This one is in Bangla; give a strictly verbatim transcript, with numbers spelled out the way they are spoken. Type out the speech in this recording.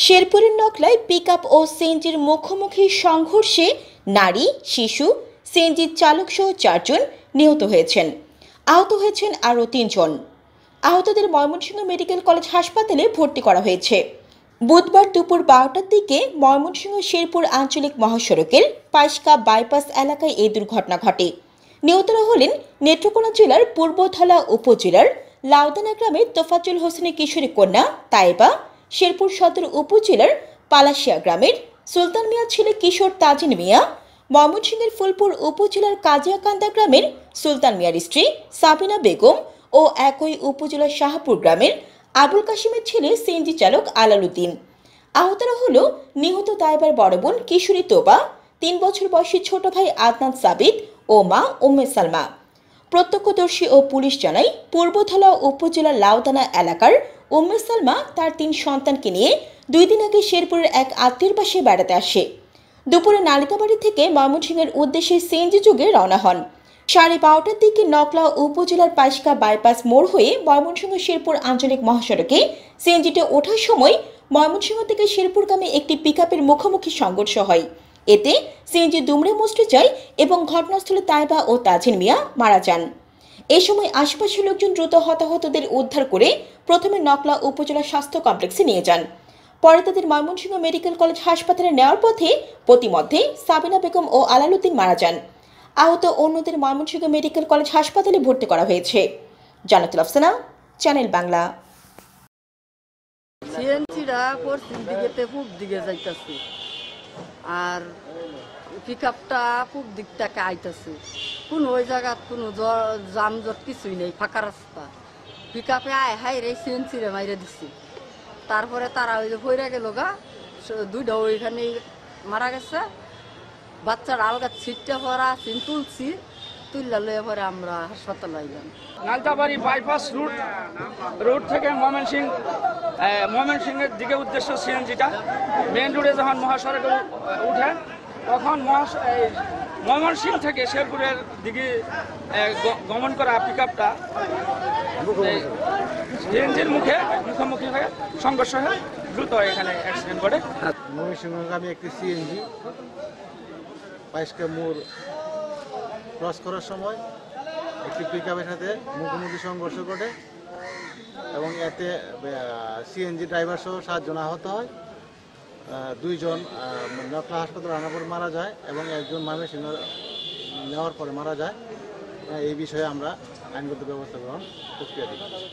শেরপুরের নকলায় পিকআপ ও সিএনজির মুখোমুখি সংঘর্ষে নারী, শিশু, সিএনজির চালকসহ চারজন নিহত হয়েছেন। আহত হয়েছেন আরও তিনজন। আহতদের ময়মনসিংহ মেডিকেল কলেজ হাসপাতালে ভর্তি করা হয়েছে। বুধবার দুপুর বারোটার দিকে ময়মনসিংহ শেরপুর আঞ্চলিক মহাসড়কের পাইসকা বাইপাস এলাকায় এই দুর্ঘটনা ঘটে। নিহতরা হলেন নেত্রকোনা জেলার পূর্বধলা উপজেলার লাউদানা গ্রামের তোফাজ্জল হোসেনের কিশোরী কন্যা তাইবা, শেরপুর সদর উপজেলার পালাশিয়া গ্রামের সুলতান মিয়ার ছেলে কিশোর তাজিন মিয়া, ময়মনসিংহের ফুলপুর উপজেলার কাজিয়াকান্দা গ্রামের সুলতান মিয়ার স্ত্রী সাবিনা বেগম ও একই উপজেলার শাহপুর গ্রামের আবুল কাশিমের ছেলে সিএনজি চালক আলালউদ্দিন। আহতরা হল নিহত তাইবার বড় বোন কিশোরী তোবা, তিন বছর বয়সী ছোট ভাই আদনান সাবিত ও মা উম্মে সালমা। প্রত্যক্ষদর্শী ও পুলিশ জানায়, পূর্বধলা উপজেলার লাউদানা এলাকার উম্মে সালমা তার তিন সন্তানকে নিয়ে দুই দিন আগে শেরপুরের এক আত্মীয়ের বাসায় বেড়াতে আসে। দুপুরে নালিতাবাড়ি থেকে ময়মনসিংহের উদ্দেশ্যে সিএনজি যোগে রওনা হন। সাড়ে বারোটার দিকে নকলা উপজেলার পাইসকা বাইপাস মোড় হয়ে ময়মনসিংহ শেরপুর আঞ্চলিক মহাসড়কে সিএনজিতে ওঠার সময় ময়মনসিংহ থেকে শেরপুরগামী একটি পিকআপের মুখোমুখি সংঘর্ষ হয়। এতে সিএনজি দুমড়ে মুচড়ে যায় এবং ঘটনাস্থলে তাইবা ও তাজিন মিয়া মারা যান। এ সময় আশপাশের লোকজন দ্রুত হতাহতদের উদ্ধার করে প্রথমে নকলা উপজেলা স্বাস্থ্য কমপ্লেক্সে নিয়ে যান। পরে তাদের ময়মনসিংহ মেডিকেল কলেজ হাসপাতালে নেওয়ার পথে প্রতিমধ্যে সাবিনা বেগম ও আলালউদ্দিন মারা যান। আহত অন্যদের ময়মনসিংহ মেডিকেল কলেজ হাসপাতালে ভর্তি করা হয়েছে। জান্নাতুল আফসানা, চ্যানেল বাংলা। সিএনজিরা পশ্চিম দিকে পূব দিকে যাইতেছে আর পিকআপটা পূব দিক থেকে আইতেছে। কোন ওই জায়গা কোনো যানজট কিছুই নেই, ফাঁকা রাস্তা। পিকআপে আয় হাই রে সিএনজিরে মাইরে দিচ্ছে। তারপরে তারা ওই যে ভৈরা গেল গা, দুইটা ওইখানে মারা গেছে। বাচ্চার আলগা ছিটটা পরা সিন তুলছি, তুললা লয়ে পরে আমরা হাসপাতালে আইলাম। নালতাবাড়ি বাইপাস রুট রুট থেকে ময়মনসিংহ ময়মনসিংহের দিকে উদ্দেশ্য সিএনজিটা মেন রোডে যখন মহাসড়কে উঠে তখন ময়মনসিংহ থেকে শেরপুরের দিকে গমন করা পিকআপটা সিএনজির মুখে মুখোমুখি হয়ে সংঘর্ষ হয়ে দ্রুত এখানে অ্যাক্সিডেন্ট ঘটে। ময়মনসিংহগামী একটি সিএনজি পাইসকা মোড় ক্রস করার সময় একটি পিকআপের সাথে মুখোমুখি সংঘর্ষ ঘটে এবং এতে সিএনজি ড্রাইভার সহ সাতজন আহত হয়। দুইজন নকলা হাসপাতালে আনার পর মারা যায় এবং একজন ময়মনসিংহ নেওয়ার পরে মারা যায়। এই বিষয়ে আমরা আইনগত ব্যবস্থা গ্রহণ প্রক্রিয়া দিই।